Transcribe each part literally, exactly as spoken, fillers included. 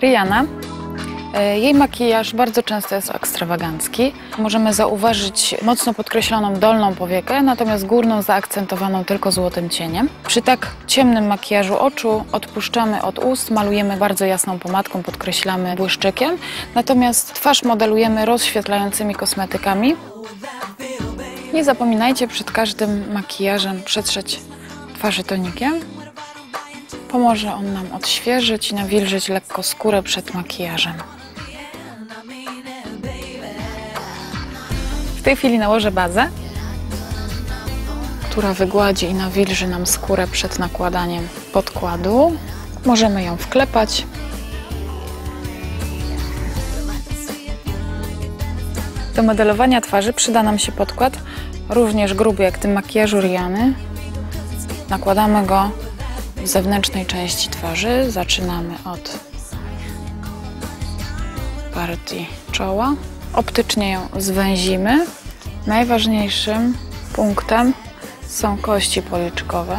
Rihanna. Jej makijaż bardzo często jest ekstrawagancki. Możemy zauważyć mocno podkreśloną dolną powiekę, natomiast górną zaakcentowaną tylko złotym cieniem. Przy tak ciemnym makijażu oczu odpuszczamy od ust, malujemy bardzo jasną pomadką, podkreślamy błyszczykiem. Natomiast twarz modelujemy rozświetlającymi kosmetykami. Nie zapominajcie przed każdym makijażem przetrzeć twarzy tonikiem. Pomoże on nam odświeżyć i nawilżyć lekko skórę przed makijażem. W tej chwili nałożę bazę, która wygładzi i nawilży nam skórę przed nakładaniem podkładu. Możemy ją wklepać. Do modelowania twarzy przyda nam się podkład, również gruby jak w tym makijażu Rihanny. Nakładamy go w zewnętrznej części twarzy. Zaczynamy od partii czoła. Optycznie ją zwęzimy. Najważniejszym punktem są kości policzkowe,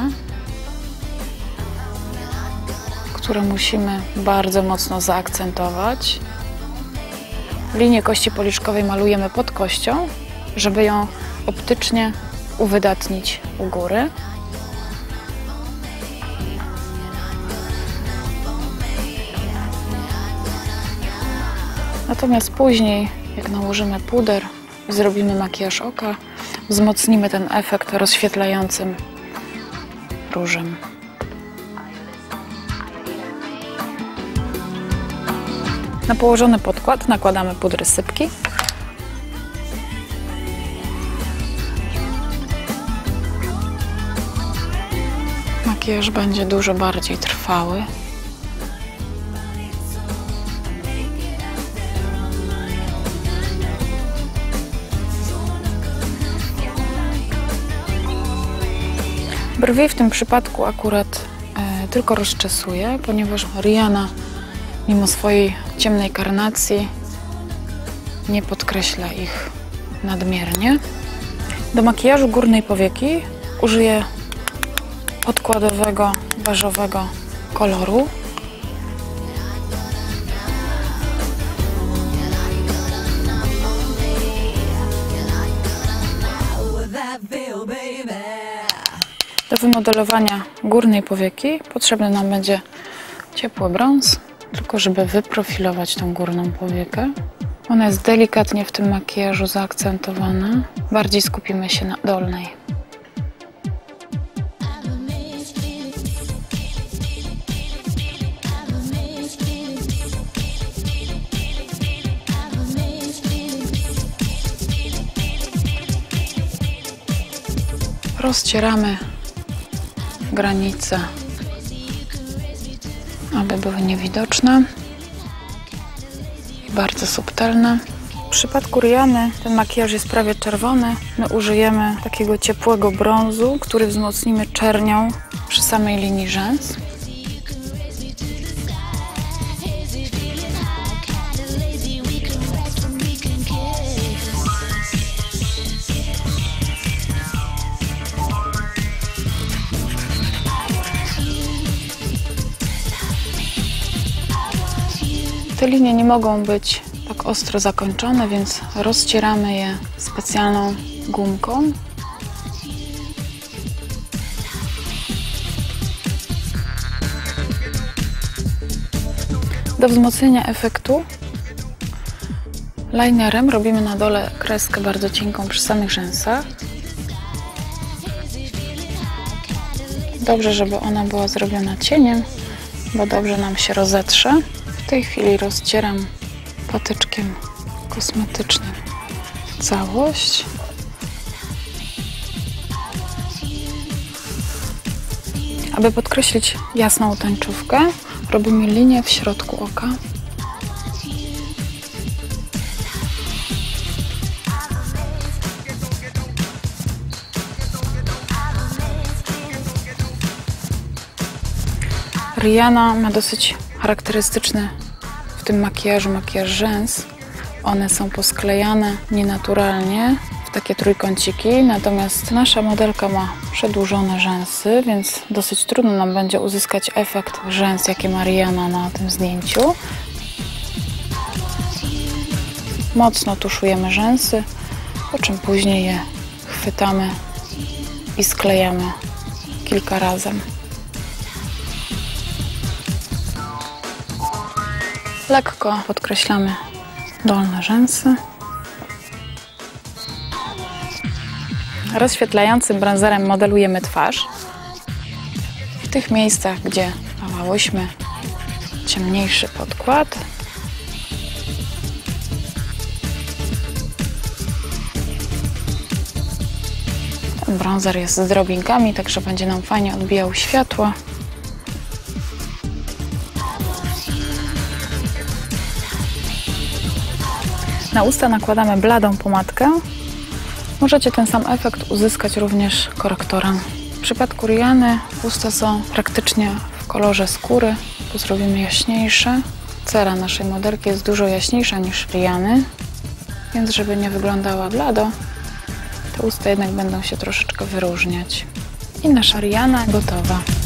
które musimy bardzo mocno zaakcentować. Linię kości policzkowej malujemy pod kością, żeby ją optycznie uwydatnić u góry. Natomiast później, jak nałożymy puder i zrobimy makijaż oka, wzmocnimy ten efekt rozświetlającym różem. Na położony podkład nakładamy pudry sypki. Makijaż będzie dużo bardziej trwały. Brwi w tym przypadku akurat e, tylko rozczesuję, ponieważ Rihanna mimo swojej ciemnej karnacji nie podkreśla ich nadmiernie. Do makijażu górnej powieki użyję podkładowego, beżowego koloru. Do wymodelowania górnej powieki potrzebny nam będzie ciepły brąz, tylko żeby wyprofilować tą górną powiekę. Ona jest delikatnie w tym makijażu zaakcentowana. Bardziej skupimy się na dolnej. Rozcieramy granice, aby były niewidoczne i bardzo subtelne. W przypadku Rihanny ten makijaż jest prawie czerwony. My użyjemy takiego ciepłego brązu, który wzmocnimy czernią przy samej linii rzęs. Te linie nie mogą być tak ostro zakończone, więc rozcieramy je specjalną gumką. Do wzmocnienia efektu linerem robimy na dole kreskę bardzo cienką przy samych rzęsach. Dobrze, żeby ona była zrobiona cieniem, bo dobrze nam się rozetrze. W tej chwili rozcieram patyczkiem kosmetycznym całość. Aby podkreślić jasną tęczówkę, robimy linię w środku oka. Rihanna ma dosyć charakterystyczny w tym makijażu makijaż rzęs. One są posklejane nienaturalnie w takie trójkąciki, natomiast nasza modelka ma przedłużone rzęsy, więc dosyć trudno nam będzie uzyskać efekt rzęs, jakie ma Rihanna na tym zdjęciu. Mocno tuszujemy rzęsy, po czym później je chwytamy i sklejamy kilka razy. Lekko podkreślamy dolne rzęsy. Rozświetlającym bronzerem modelujemy twarz. W tych miejscach, gdzie dawałyśmy ciemniejszy podkład. Ten bronzer jest z drobinkami, także będzie nam fajnie odbijał światło. Na usta nakładamy bladą pomadkę. Możecie ten sam efekt uzyskać również korektorem. W przypadku Riany usta są praktycznie w kolorze skóry. Tu zrobimy jaśniejsze. Cera naszej modelki jest dużo jaśniejsza niż Riany, więc żeby nie wyglądała blado, te usta jednak będą się troszeczkę wyróżniać. I nasza Riana gotowa.